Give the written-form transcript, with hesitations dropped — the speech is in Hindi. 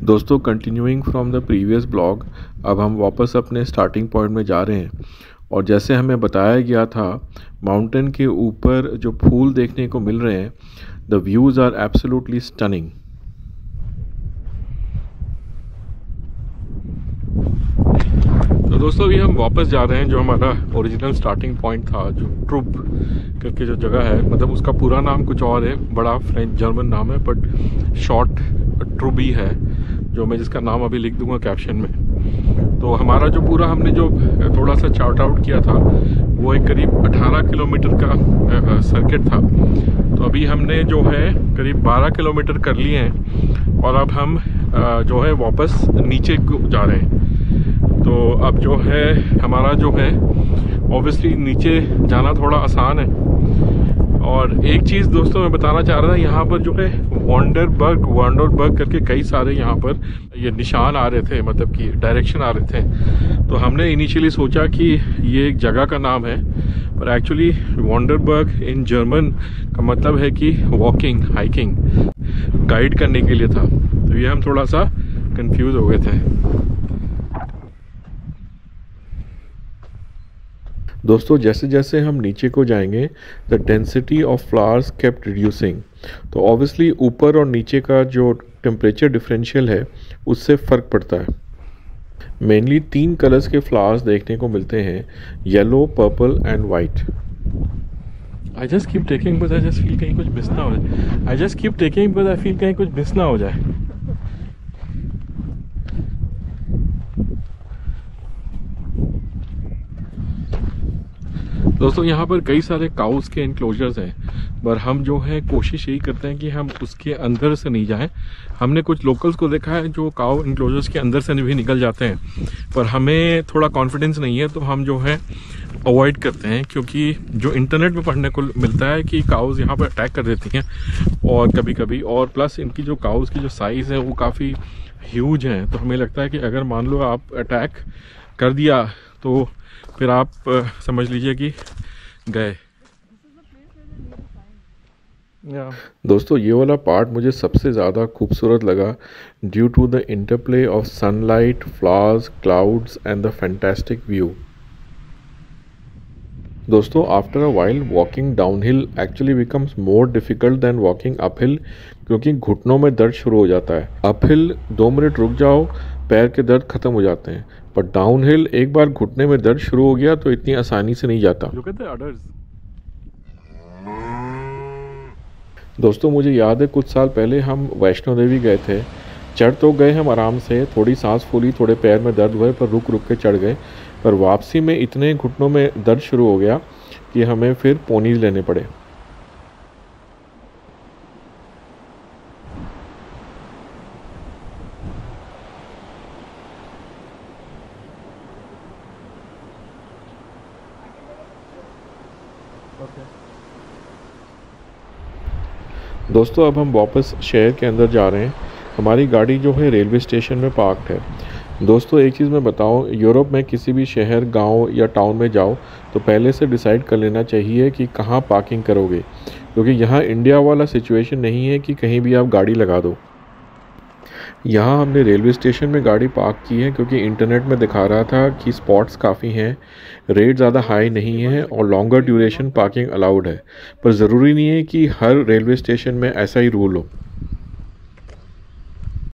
दोस्तों continuing from the previous blog, अब हम वापस अपने स्टार्टिंग पॉइंट में जा रहे हैं। और जैसे हमें बताया गया था, माउंटेन के ऊपर जो फूल देखने को मिल रहे हैं, the views are absolutely stunning. तो दोस्तों अभी हम वापस जा रहे हैं जो हमारा ओरिजिनल स्टार्टिंग पॉइंट था, जो ट्रूप करके जो जगह है, मतलब उसका पूरा नाम कुछ और है, बड़ा फ्रेंच जर्मन नाम है, बट शॉर्ट ट्रूबी है, जो मैं जिसका नाम अभी लिख दूंगा कैप्शन में। तो हमारा जो पूरा हमने जो थोड़ा सा चार्ट आउट किया था, वो एक करीब 18 किलोमीटर का सर्किट था। तो अभी हमने जो है करीब 12 किलोमीटर कर लिए हैं और अब हम जो है वापस नीचे जा रहे हैं। तो अब जो है हमारा जो है ऑब्वियसली नीचे जाना थोड़ा आसान है। और एक चीज़ दोस्तों मैं बताना चाह रहा था, यहाँ पर जो है वांडरबर्ग करके कई सारे यहाँ पर ये निशान आ रहे थे, मतलब कि डायरेक्शन आ रहे थे। तो हमने इनिशियली सोचा कि ये एक जगह का नाम है, पर एक्चुअली वांडरबर्ग इन जर्मन का मतलब है कि वॉकिंग, हाइकिंग, गाइड करने के लिए था। तो ये हम थोड़ा सा कंफ्यूज हो गए थे। दोस्तों जैसे जैसे हम नीचे को जाएंगे, the density of flowers kept reducing. तो ऑब्वियसली ऊपर और नीचे का जो टेम्परेचर डिफरेंशियल है, उससे फ़र्क पड़ता है। मेनली 3 कलर्स के फ्लावर्स देखने को मिलते हैं, yellow, purple and white. I just keep taking but I just feel कहीं कुछ मिस ना हो जाए। I just keep taking but I feel कहीं कुछ मिस ना हो जाए। दोस्तों यहाँ पर कई सारे काउस के इनक्लोजर्स हैं, पर हम जो है कोशिश यही करते हैं कि हम उसके अंदर से नहीं जाएं। हमने कुछ लोकल्स को देखा है जो काउ इनक्लोजर्स के अंदर से भी निकल जाते हैं, पर हमें थोड़ा कॉन्फिडेंस नहीं है, तो हम जो है अवॉइड करते हैं। क्योंकि जो इंटरनेट में पढ़ने को मिलता है कि काउस यहाँ पर अटैक कर देती हैं और कभी कभी, और प्लस इनकी जो काउस की जो साइज़ है वो काफ़ी ह्यूज हैं। तो हमें लगता है कि अगर मान लो आप अटैक कर दिया तो फिर आप समझ लीजिए कि गए। दोस्तों ये वाला पार्ट मुझे सबसे ज़्यादा खूबसूरत लगा, due to the interplay of sunlight, flowers, clouds and the fantastic view. दोस्तों after a while walking downhill actually becomes more difficult than walking uphill, क्योंकि घुटनों में दर्द शुरू हो जाता है। अपहिल 2 मिनट रुक जाओ, पैर के दर्द खत्म हो जाते हैं, पर डाउनहिल एक बार घुटने में दर्द शुरू हो गया तो इतनी आसानी से नहीं जाता। दोस्तों मुझे याद है कुछ साल पहले हम वैष्णो देवी गए थे। चढ़ तो गए हम आराम से, थोड़ी सांस फूली, थोड़े पैर में दर्द हुए, पर रुक रुक के चढ़ गए। पर वापसी में इतने घुटनों में दर्द शुरू हो गया कि हमें फिर पोनीज लेने पड़े। दोस्तों अब हम वापस शहर के अंदर जा रहे हैं। हमारी गाड़ी जो है रेलवे स्टेशन में पार्क्ड है। दोस्तों एक चीज़ मैं बताऊं, यूरोप में किसी भी शहर, गांव या टाउन में जाओ तो पहले से डिसाइड कर लेना चाहिए कि कहां पार्किंग करोगे, क्योंकि यहाँ इंडिया वाला सिचुएशन नहीं है कि कहीं भी आप गाड़ी लगा दो। यहाँ हमने रेलवे स्टेशन में गाड़ी पार्क की है क्योंकि इंटरनेट में दिखा रहा था कि स्पॉट्स काफ़ी हैं, रेट ज़्यादा हाई नहीं है और लॉन्गर ड्यूरेशन पार्किंग अलाउड है। पर ज़रूरी नहीं है कि हर रेलवे स्टेशन में ऐसा ही रूल हो।